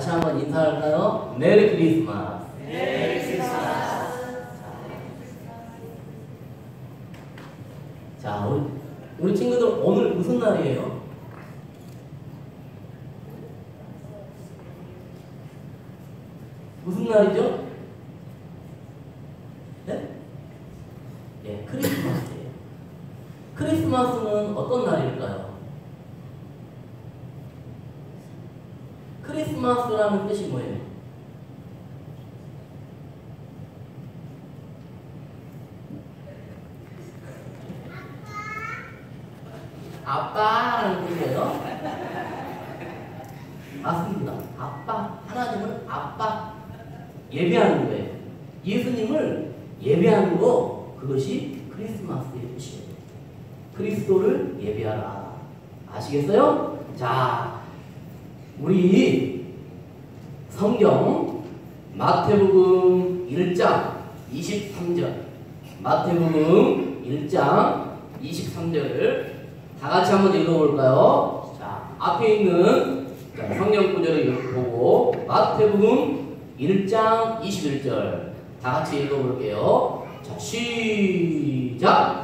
한번 인사할까요? 메리 크리스마스. 메리 크리스마스. 자, 우리 친구들 오늘 무슨 날이에요? 무슨 날이죠? 네? 예, 크리스마스예요. 크리스마스는 어떤 날일까요? 크리스마스라는 뜻이 뭐예요? 아빠라는 뜻이에요. 맞습니다. 아빠, 하나님은 아빠 예배하는 거예요. 예수님을 예배하는 거, 그것이 크리스마스의 뜻이에요. 그리스도를 예배하라. 아시겠어요? 자, 우리 성경 마태복음 1장 23절, 마태복음 1장 23절을 다 같이 한번 읽어볼까요? 자, 앞에 있는 성경 구절을 보고 마태복음 1장 21절 다 같이 읽어볼게요. 자, 시작!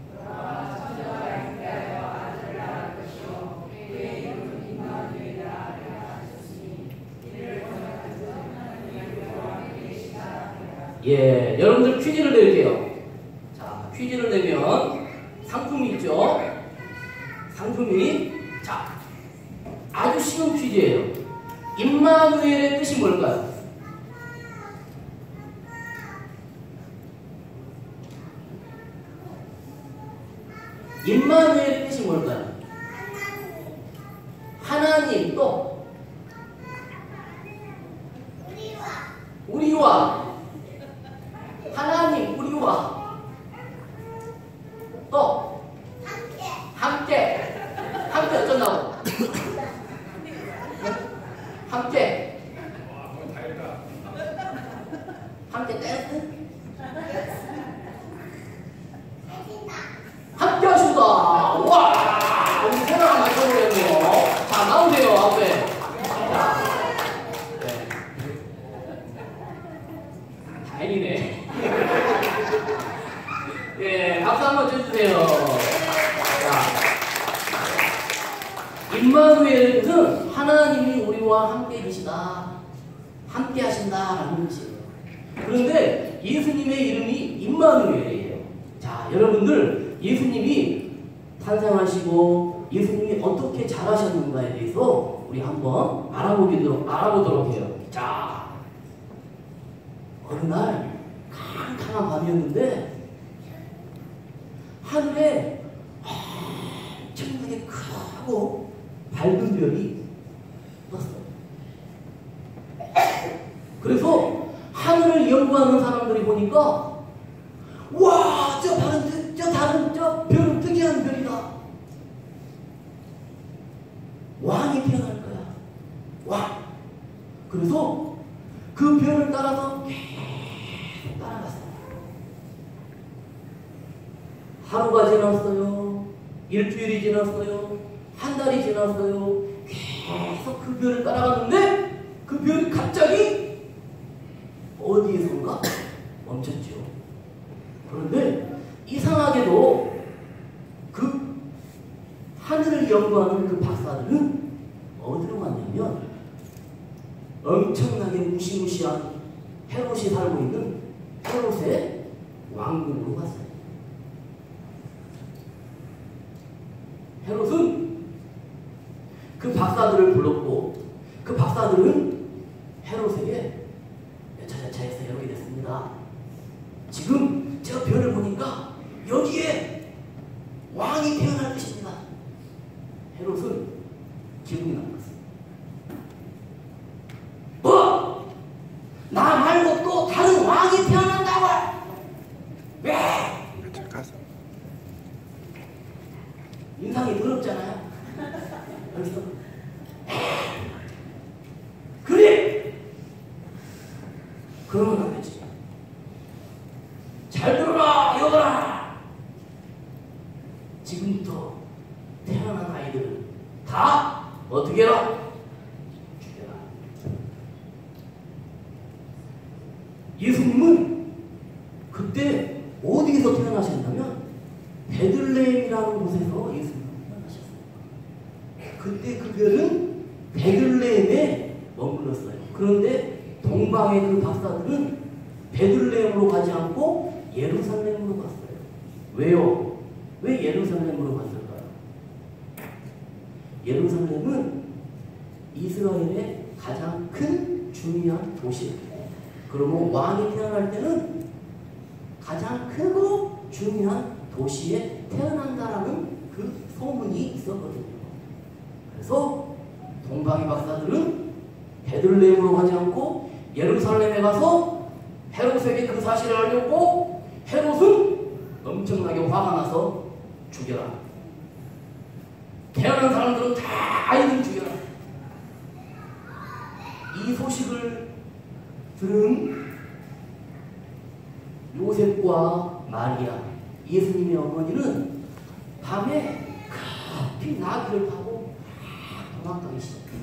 예, 여러분들 퀴즈를 낼게요. 자, 퀴즈를 내면 상품이 있죠? 상품이, 자, 아주 쉬운 퀴즈예요. 임마누엘의 뜻이 뭘까요? 임마누엘의 뜻이 뭘까요? 하나님, 또 우리와 하나님, 우리와 또 함께 어쩐다고? 함께 댄스? 함께 하신다. 와, 우리 생각을 맞춰보겠네요. 자, 나오세요 앞에. 자, 네. 다행이네. 예, 박수 한번 쳐주세요. 자, 임마누엘은 하나님이 우리와 함께 계시다, 함께 하신다라는 뜻이에요. 그런데 예수님의 이름이 임마누엘이에요. 자, 여러분들, 예수님이 탄생하시고 예수님이 어떻게 자라셨는가에 대해서 우리 한번 알아보도록 해요. 자, 어느 날 캄캄한 밤이었는데 하늘에 엄청나게 크고 밝은 별이 떴어요. 그래서 하늘을 연구하는 사람들이 보니까, 와, 저 별은 특이한 별이다. 왕이 태어날 거야. 왕. 그래서 그 별을 따라서 계속 따라갔어요. 하루가 지났어요. 일주일이 지났어요. 한 달이 지났어요. 계속 그 별을 따라갔는데 그 별이 갑자기 어디에선가 멈췄죠. 그런데 이상하게도 그 하늘을 연구하는 그 박사들은 어디로 갔냐면 엄청나게 무시무시한 헤롯이 살고 있는 헤롯의 왕궁으로 갔어요. 헤롯은 그 박사들을 불렀고, 그 박사들은 헤롯에게 여차저차해서 이렇게 됐습니다. 지금 저 별을 보니까 여기에 왕이 태어날 것입니다. 헤롯은 기분이 나빴어요. 뭐? 나 말고 또 다른 왕이 태어난다고? 왜? 인상이 더럽잖아요. 그래서 그래! 그러면 안 되지. 잘 들어라, 여거라. 지금부터 태어난 아이들은 다 어떻게 해라? 죽여라. 예수님은 그때 어디에서 태어나셨냐면 베들레헴이라는 곳에서 예수님은 태어나셨어요. 그때 그 별은 베들레헴에 머물렀어요. 그런데 동방의 그 박사들은 베들레헴으로 가지 않고 예루살렘으로 갔어요. 왜요? 왜 예루살렘으로 갔을까요? 예루살렘은 이스라엘의 가장 큰 중요한 도시예요. 그러면 왕이 태어날 때는 가장 크고 중요한 도시에 태어난다라는 그 소문이 있었거든요. 그래서 동방의 박사들은 베들레헴으로 가지 않고 예루살렘에 가서 헤롯에게 그 사실을 알렸고, 헤롯은 엄청나게 화가 나서 죽여라. 태어난 사람들은 다 아이들 죽여라. 이 소식을 들은 요셉과 마리아, 예수님의 어머니는 밤에 급히 나귀를 타고 도망가기 시작해요.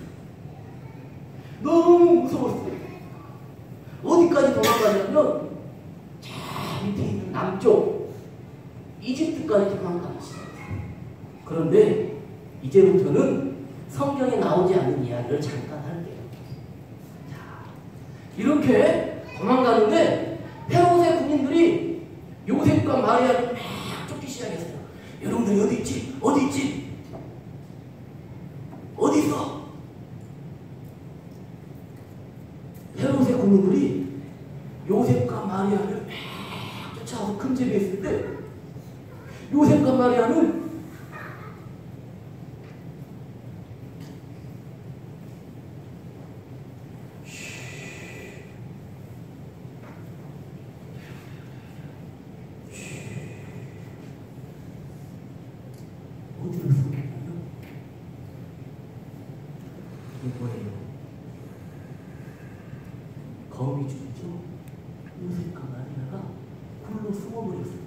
너무 무서웠어요. 어디까지 도망가냐면 저 밑에 있는 남쪽 이집트까지 도망가기 시작해요. 그런데 이제부터는 성경에 나오지 않는 이야기를 잠깐 할게요. 자, 이렇게 도망가는데 헤롯의 군인들이 요셉과 마리아를 막 쫓기 시작했어요. 여러분들이 어디 있지? 어디 있지? 어디 있어? 헤롯의 군인들이 요셉과 마리아를 막 쫓아와서 큼지게 했을 때 요셉과 마리아는 어디로 숨겼냐면 이거예요. 거미줄이죠. 요셉과 마리아가 굴로 숨어버렸어요.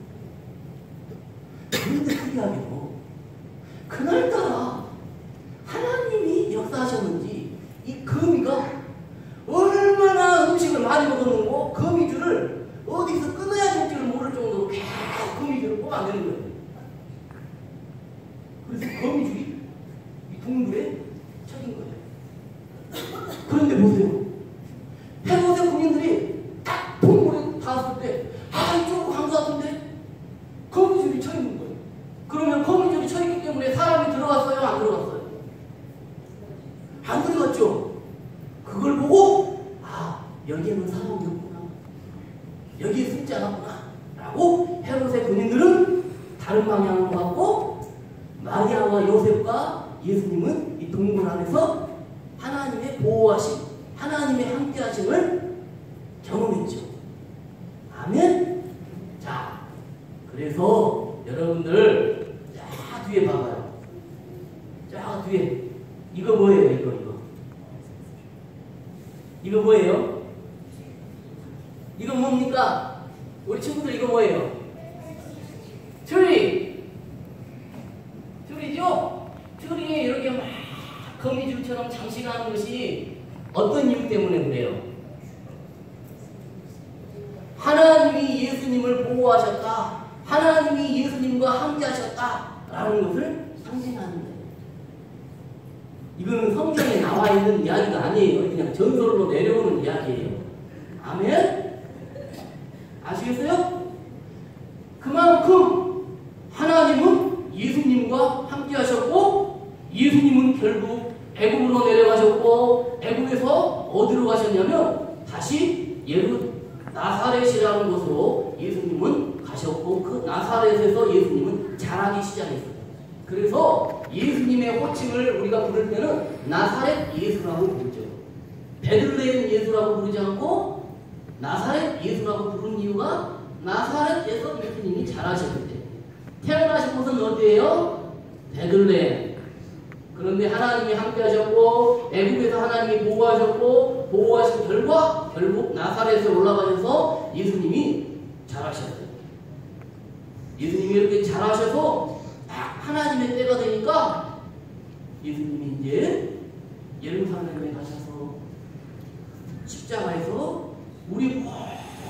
그런데 특이하게도 그날따라 하나님이 역사하셨는지 이 거미가 얼마나 음식을 많이 먹었는고 거미줄을 어디서 끊어야 될지를 모를 정도로 계속 거미줄을 뽑아내는 거예요. 그래서 거미줄이 이 동굴에 쳐진 거예요. 그런데 보세요. 헤롯의 군인들이 딱 동굴에 닿았을 때, 아, 이쪽으로 간 것 같은데? 거미줄이 쳐 있는 거예요. 그러면 거미줄이 쳐 있기 때문에 사람이 들어갔어요? 안 들어갔어요? 안 들어갔죠? 그걸 보고, 아, 여기에는 사람이 없구나. 여기에 숨지 않았구나. 라고 헤롯의 군인들은 다른 방향으로 갔고, 마리아와 요셉과 예수님은 이 동굴 안에서 하나님의 보호하심, 하나님의 함께하심을 경험했죠. 아멘. 자, 그래서 여러분들 자 뒤에 봐봐요. 자 뒤에 이거 뭐예요? 이거 뭐예요? 이거 뭡니까? 우리 친구들 이거 뭐예요? 트리죠? 트리에 이렇게 막 거미줄처럼 장식하는 것이 어떤 이유 때문에 그래요? 하나님이 예수님을 보호하셨다. 하나님이 예수님과 함께 하셨다. 라는 것을 상징하는 거예요. 이거는 성경에 나와 있는 이야기가 아니에요. 그냥 전설로 내려오는 이야기예요. 아멘? 아시겠어요? 그만큼 하나님은 예수님과 함께 하셨고, 예수님은 결국 애굽으로 내려가셨고, 애굽에서 어디로 가셨냐면 다시 나사렛이라는 곳으로 예수님은 가셨고, 그 나사렛에서 예수님은 자라기 시작했어요. 그래서 예수님의 호칭을 우리가 부를 때는 나사렛 예수라고 부르죠. 베들레헴 예수라고 부르지 않고 나사렛 예수라고 부르는 이유가 나사렛에서 예수님이 자라셨기 때문에. 태어나신 곳은 어디예요? 베들레헴. 그런데 하나님이 함께 하셨고, 애굽에서 하나님이 보호하셨고, 보호하신 결과 결국 나사렛에 올라가셔서 예수님이 자라셨어요. 예수님이 이렇게 자라셔서 딱 하나님의 때가 되니까 예수님이 이제 예루살렘에 가셔서 십자가에서 우리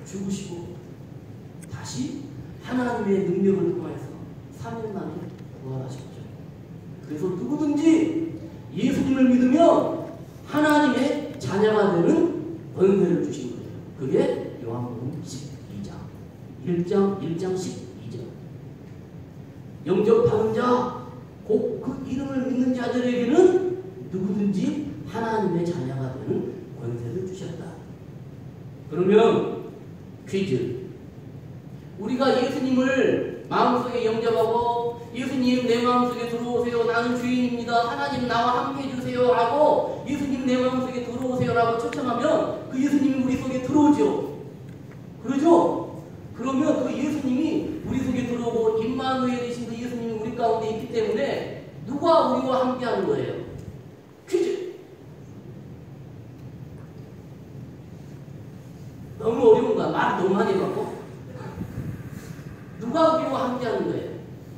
죽으시고 다시 하나님의 능력을 통해서 3일 만에 부활하셨죠. 그래서 누구든지 예수님을 믿으면 하나님의 자녀가 되는 권세를 주신 거예요. 그게 요한복음 12장 1장 12절. 영접하는 자, 곧 그 이름을 믿는 자들에게는 누구든지 하나님의 자녀가 되는 권세를 주셨다. 그러면 퀴즈. 우리가 예수님을 마음속에 영접하고 예수님 내 마음속에 들어오세요. 나는 주인입니다. 하나님 나와 함께 해주세요. 라고 예수님 내 마음속에 들어오세요. 라고 초청하면 그 예수님이 우리 속에 들어오죠. 그러죠? 그러면 그 예수님이 우리 속에 들어오고 임마누엘이신 그 예수님이 우리 가운데 있기 때문에 누가 우리와 함께 하는 거예요? 퀴즈. 너무 어려운가? 말 너무 많이 해갖고. 누가 우리와 함께 하는 거예요?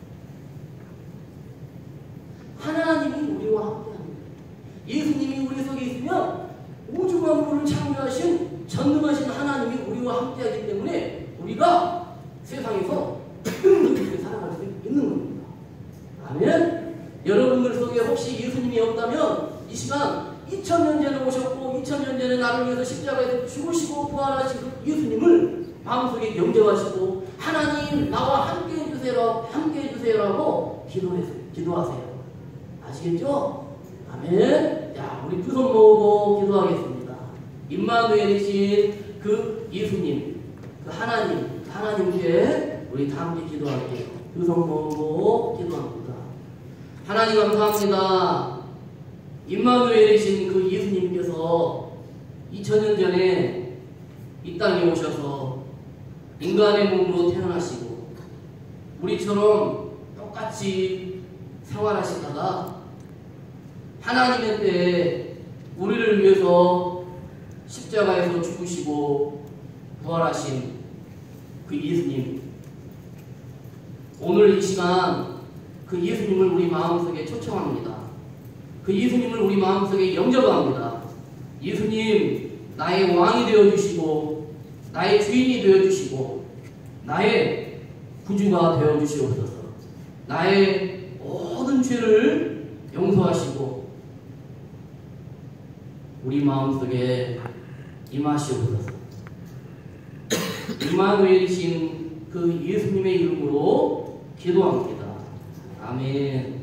하나님이 우리와 함께 하는 거예요. 예수님이 우리 속에 있으면 우주 만물을 창조하신 전능하신 하나님이 우리와 함께 하기 때문에 우리가 세상에서 그렇게 살아갈 수 있는 겁니다. 아멘. 여러분들 속에 혹시 예수님이 없다면 이 시간 2000년 전에 오셨고 2000년 전에 나를 위해서 십자가에서 죽으시고 부활하신 그 예수님을 마음속에 영접하시고 하나님 나와 함께 해주세요라고 기도하세요. 아시겠죠? 아멘. 자, 우리 두 손 모으고 기도하겠습니다. 임마누엘이신 그 예수님, 그 하나님께 우리 다 함께 기도할게요. 두 손 모으고 기도합니다. 하나님 감사합니다. 임마누엘이신 그 예수님께서 2000년 전에 이 땅에 오셔서 인간의 몸으로 태어나시고 우리처럼 똑같이 생활하시다가 하나님의 때에 우리를 위해서 십자가에서 죽으시고 부활하신 그 예수님, 오늘 이 시간 그 예수님을 우리 마음속에 초청합니다. 그 예수님을 우리 마음속에 영접합니다. 예수님, 나의 왕이 되어주시고 나의 주인이 되어주시고 나의 구주가 되어주시옵소서. 나의 모든 죄를 용서하시고 우리 마음속에 임하시옵소서. 임마누엘이신 그 예수님의 이름으로 기도합니다. 아멘.